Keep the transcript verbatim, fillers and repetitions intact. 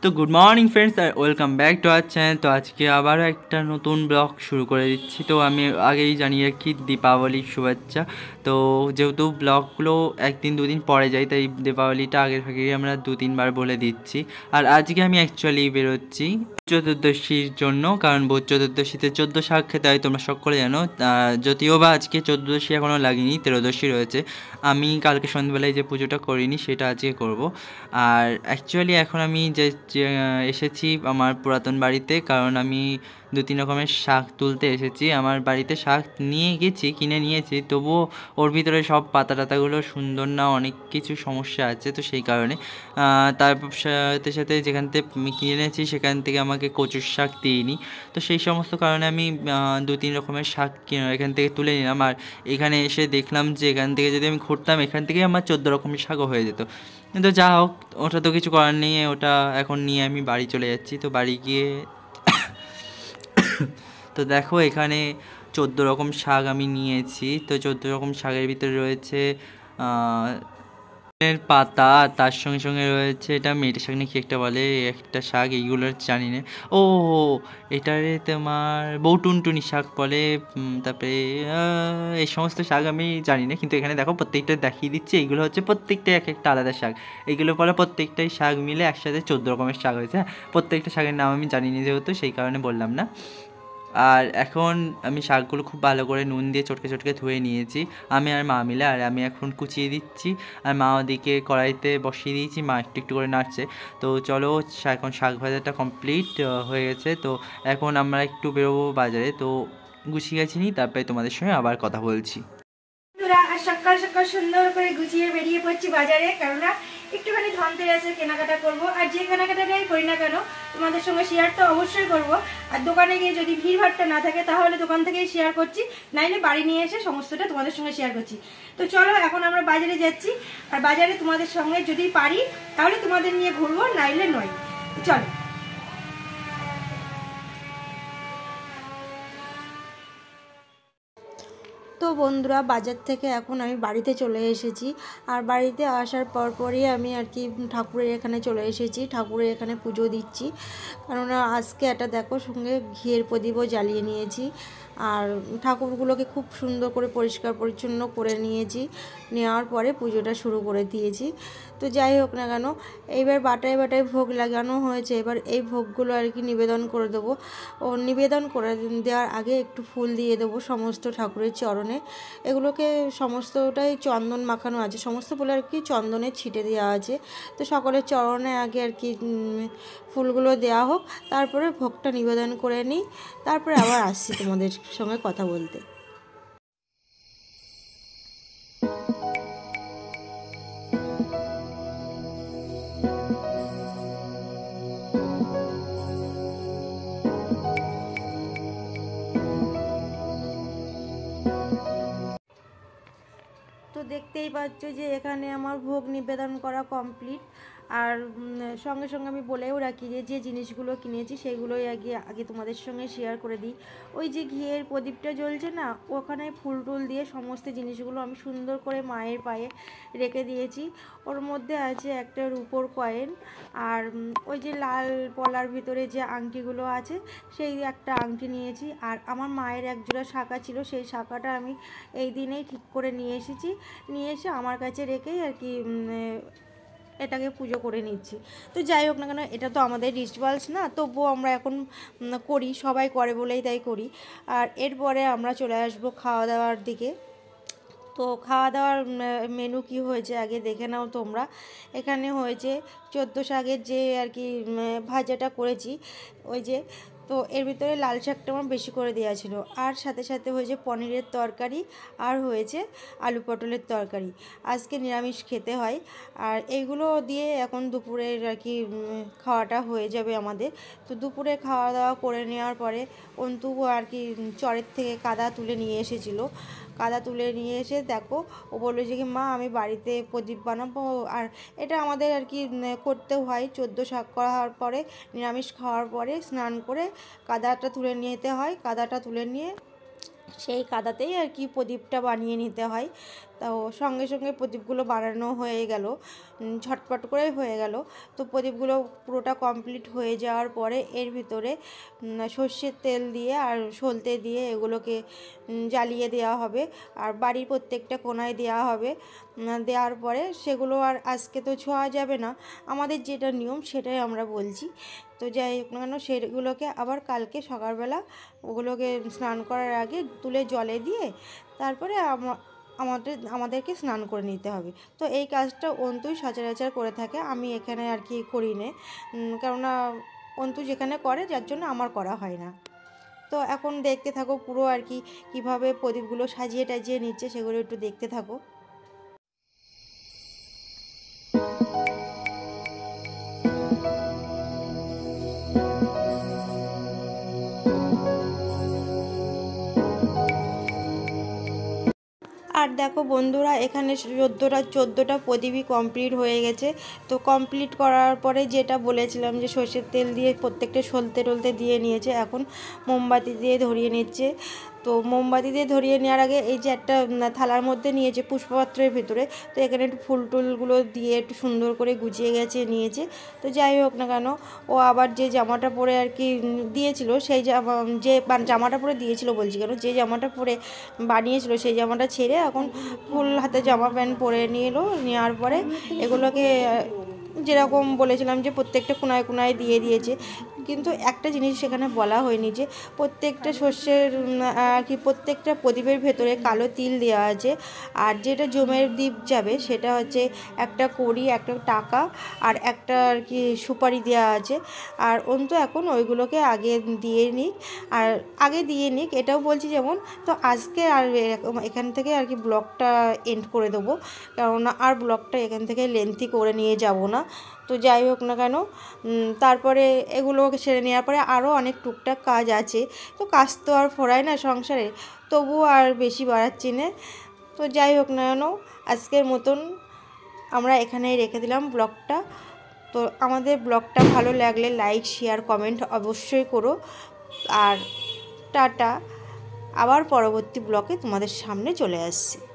তো good morning friends, আর welcome back to our channel. তো আজকে আবারও একটা নতুন ব্লগ শুরু করে দিচ্ছি। তো আমি আগেই জানিয়ে রাখি দীপাবলির শুভেচ্ছা। তো যেহেতু ব্লগগুলো একদিন দুদিন পরে যায়, তাই দীপাবলিটা আগের আগেই আমরা দু তিনবার বলে দিচ্ছি। আর আজকে আমি অ্যাকচুয়ালি বেরোচ্ছি চতুর্দশীর জন্য, কারণ ভোজ চতুর্দশীতে চোদ্দো শাক খেতে হয়, তোমরা সকলে জানো। যদিও বা আজকে চোদ্দোদশী এখনও লাগেনি, তেরোদশী রয়েছে। আমি কালকে সন্ধ্যাবেলায় যে পুজোটা করিনি সেটা আজকে করব। আর অ্যাকচুয়ালি এখন আমি যে এসেছি আমার পুরাতন বাড়িতে, কারণ আমি দু তিন রকমের শাক তুলতে এসেছি। আমার বাড়িতে শাক নিয়ে গেছি, কিনে নিয়েছি, তবুও ওর ভিতরে সব পাতা টাতাগুলো সুন্দর না, অনেক কিছু সমস্যা আছে। তো সেই কারণে তার সাথে সাথে যেখান থেকে কিনে এনেছি সেখান থেকে আমাকে কচুর শাক দিইনি। তো সেই সমস্ত কারণে আমি দু তিন রকমের শাক এখান থেকে তুলে নিলাম। আর এখানে এসে দেখলাম যে এখান থেকে যদি আমি ঘুরতাম, এখান থেকে আমার চোদ্দো রকমের শাকও হয়ে যেত। কিন্তু যা হোক, ওটা তো কিছু করার নেই, ওটা এখন নিয়ে আমি বাড়ি চলে যাচ্ছি। তো বাড়ি গিয়ে তো দেখো এখানে চোদ্দো রকম শাক আমি নিয়েছি। তো চোদ্দো রকম শাকের ভিতরে রয়েছে পাতা, তার সঙ্গে সঙ্গে রয়েছে এটা মেটে শাক নাকি একটা বলে, একটা শাক, এইগুলো জানি না। ও এটারে তোমার বৌটুনটুনি শাক বলে। তারপরে এই সমস্ত শাক আমি জানি না, কিন্তু এখানে দেখো প্রত্যেকটা দেখিয়ে দিচ্ছে, এইগুলো হচ্ছে প্রত্যেকটাই এক একটা আলাদা শাক। এইগুলো পরে প্রত্যেকটাই শাক মিলে একসাথে চোদ্দো রকমের শাক হয়েছে। প্রত্যেকটা শাকের নাম আমি জানি না যেহেতু, সেই কারণে বললাম না। আর এখন আমি শাকগুলো খুব ভালো করে নুন দিয়ে চটকে চটকে ধুয়ে নিয়েছি আমি আর মা মিলে। আর আমি এখন কুচিয়ে দিচ্ছি, আর মা ওদিকে কড়াইতে বসিয়ে দিয়েছি, মা একটু একটু করে নাড়ছে। তো চলো, এখন শাক ভাজাটা কমপ্লিট হয়ে গেছে। তো এখন আমরা একটু বেরোবো বাজারে। তো গুছিয়ে গেছি নি, তারপরে তোমাদের সঙ্গে আবার কথা বলছি। সকাল সকাল সুন্দর করে গুছিয়ে বেরিয়ে পড়ছি বাজারে, কেননা একটুখানি ধনতেরাসের কেনাকাটা করব। আর যে কেনাকাটাটাই করি না কেন তোমাদের সঙ্গে শেয়ার তো অবশ্যই করব। আর দোকানে গিয়ে যদি ভিড়ভাড়টা না থাকে তাহলে দোকান থেকেই শেয়ার করছি, নাইলে বাড়ি নিয়ে এসে সমস্তটা তোমাদের সঙ্গে শেয়ার করছি। তো চলো, এখন আমরা বাজারে যাচ্ছি। আর বাজারে তোমাদের সঙ্গে যদি পারি তাহলে তোমাদের নিয়ে ঘুরবো, নাইলে নয়। চলো। তো বন্ধুরা, বাজার থেকে এখন আমি বাড়িতে চলে এসেছি। আর বাড়িতে আসার পরপরই আমি আর কি ঠাকুরের এখানে চলে এসেছি, ঠাকুরের এখানে পুজো দিচ্ছি। কেননা আজকে একটা দেখো সঙ্গে ঘিয়ের প্রদীপও জ্বালিয়ে নিয়েছি। আর ঠাকুরগুলোকে খুব সুন্দর করে পরিষ্কার পরিচ্ছন্ন করে নিয়েছি, নেওয়ার পরে পুজোটা শুরু করে দিয়েছি। তো যাই হোক না কেন, এইবার বাটায় বাটায় ভোগ লাগানো হয়েছে। এবার এই ভোগগুলো আর কি নিবেদন করে দেবো। ও নিবেদন করে দেওয়ার আগে একটু ফুল দিয়ে দেবো সমস্ত ঠাকুরের চরণে। এগুলোকে সমস্তটাই চন্দন মাখানো আছে, সমস্ত ফুলে আর কি চন্দনের ছিটে দেওয়া আছে। তো সকলের চরণে আগে আর কি ফুলগুলো দেওয়া হোক, তারপরে ভোগটা নিবেদন করে নিই, তারপরে আবার আসছি তোমাদের সঙ্গে কথা বলতে। তো দেখতেই পাচ্ছ যে এখানে আমার ভোগ নিবেদন করা কমপ্লিট। আর সঙ্গে সঙ্গে আমি বলেও রাখি যে যে জিনিসগুলো কিনেছি সেগুলোই আগে আগে তোমাদের সঙ্গে শেয়ার করে দিই। ওই যে ঘিয়ের প্রদীপটা জ্বলছে না, ওখানে ফুল টুল দিয়ে সমস্ত জিনিসগুলো আমি সুন্দর করে মায়ের পায়ে রেখে দিয়েছি। ওর মধ্যে আছে একটা রূপোর কয়েন, আর ওই যে লাল পলার ভিতরে যে আংটিগুলো আছে সেই একটা আংটি নিয়েছি। আর আমার মায়ের এক জোড়া শাঁখা ছিল, সেই শাঁখাটা আমি এই দিনেই ঠিক করে নিয়ে এসেছি, নিয়ে এসে আমার কাছে রেখেই আর কি এটাকে পুজো করে নিচ্ছি। তো যাই হোক না কেন, এটা তো আমাদের রিচুয়ালস না, তবুও আমরা এখন করি, সবাই করে বলেই তাই করি। আর এরপরে আমরা চলে আসবো খাওয়া দাওয়ার দিকে। তো খাওয়া দাওয়ার মেনু কি হয়েছে আগে দেখে নাও তোমরা। এখানে হয়েছে চোদ্দো শাকের যে আর কি ভাজাটা করেছি, ওই যে, তো এর ভিতরে লাল শাকটা আমার বেশি করে দেওয়া ছিল। আর সাথে সাথে হয়েছে পনিরের তরকারি, আর হয়েছে আলু পটলের তরকারি। আজকে নিরামিষ খেতে হয়। আর এইগুলো দিয়ে এখন দুপুরের আর কি খাওয়াটা হয়ে যাবে আমাদের। তো দুপুরে খাওয়া দাওয়া করে নেওয়ার পরে অন্তু আর কি চরের থেকে কাদা তুলে নিয়ে এসেছিলো। কাদা তুলে নিয়ে এসে দেখো ও বললো যে কি মা আমি বাড়িতে প্রদীপ বানাবো। আর এটা আমাদের আর কি করতেও হয়, চোদ্দো শাক করার পরে নিরামিষ খাওয়ার পরে স্নান করে কাদাটা তুলে নিতে হয়। কাদাটা তুলে নিয়ে সেই কাদাতেই আর কি প্রদীপটা বানিয়ে নিতে হয়। তাও সঙ্গে সঙ্গে প্রদীপগুলো বানানো হয়ে গেল, ঝটপট করে হয়ে গেল। তো প্রদীপগুলো পুরোটা কমপ্লিট হয়ে যাওয়ার পরে এর ভিতরে সর্ষের তেল দিয়ে আর সলতে দিয়ে এগুলোকে জ্বালিয়ে দেওয়া হবে, আর বাড়ির প্রত্যেকটা কোণায় দেওয়া হবে। দেওয়ার পরে সেগুলো আর আজকে তো ছোঁয়া যাবে না, আমাদের যেটা নিয়ম সেটাই আমরা বলছি। তো যাই হোক না কেন, সেগুলোকে আবার কালকে সকালবেলা ওগুলোকে স্নান করার আগে তুলে জলে দিয়ে তারপরে আমাদের আমাদেরকে স্নান করে নিতে হবে। তো এই কাজটা অন্তুই সচরাচর করে থাকে, আমি এখানে আর কি করি না, কেননা অন্তু যেখানে করে যার জন্য আমার করা হয় না। তো এখন দেখতে থাকো পুরো আর কি কীভাবে প্রদীপগুলো সাজিয়ে টাজিয়ে নিচ্ছে, সেগুলো একটু দেখতে থাকো। আর দেখো বন্ধুরা, এখানে চোদ্দোটা চোদ্দোটা প্রদীপই কমপ্লিট হয়ে গেছে। তো কমপ্লিট করার পরে যেটা বলেছিলাম যে সর্ষের তেল দিয়ে প্রত্যেকটা সলতে টলতে দিয়ে নিয়েছে, এখন মোমবাতি দিয়ে ধরিয়ে নিচ্ছে। তো মোমবাতি দিয়ে ধরিয়ে নেওয়ার আগে এই যে একটা থালার মধ্যে নিয়েছে পুষ্পপাত্রের ভিতরে, তো এখানে একটু ফুল টুলগুলো দিয়ে একটু সুন্দর করে গুছিয়ে গেছে নিয়েছে। তো যাই হোক না কেন, ও আবার যে জামাটা পরে আর কি দিয়েছিল, সেই জামা যে জামাটা পরে দিয়েছিল বলছি কেন, যে জামাটা পরে বানিয়েছিল সেই জামাটা ছেড়ে এখন ফুল হাতে জামা প্যান্ট পরে নিয়ে এলো। নেওয়ার পরে এগুলোকে যেরকম বলেছিলাম যে প্রত্যেকটা কোনায় কোনায় দিয়ে দিয়েছে, কিন্তু একটা জিনিস সেখানে বলা হয়নি যে প্রত্যেকটা শস্যের আর কি প্রত্যেকটা প্রদীপের ভেতরে কালো তিল দেওয়া আছে, আর যেটা জমের দ্বীপ যাবে সেটা হচ্ছে একটা কড়ি, একটা টাকা আর একটা আর কি সুপারি দেওয়া আছে। আর অন্তু এখন ওইগুলোকে আগে দিয়ে নিক, আর আগে দিয়ে নিক এটাও বলছি যেমন। তো আজকে আর এখান থেকে আর কি ব্লগটা এন্ড করে দেবো, কেননা আর ব্লগটা এখান থেকে লেন্থি করে নিয়ে যাব না। তো যাই হোক না কেন, তারপরে এগুলোকে সেরে নেওয়ার পরে আরও অনেক টুকটাক কাজ আছে। তো কাজ তো আর ফোরায় না সংসারে, তবুও আর বেশি বাড়াচ্ছি না। তো যাই হোক না কেন, আজকের মতন আমরা এখানেই রেখে দিলাম ব্লগটা। তো আমাদের ব্লগটা ভালো লাগলে লাইক শেয়ার কমেন্ট অবশ্যই করো। আর টাটা, আবার পরবর্তী ব্লগে তোমাদের সামনে চলে আসছি।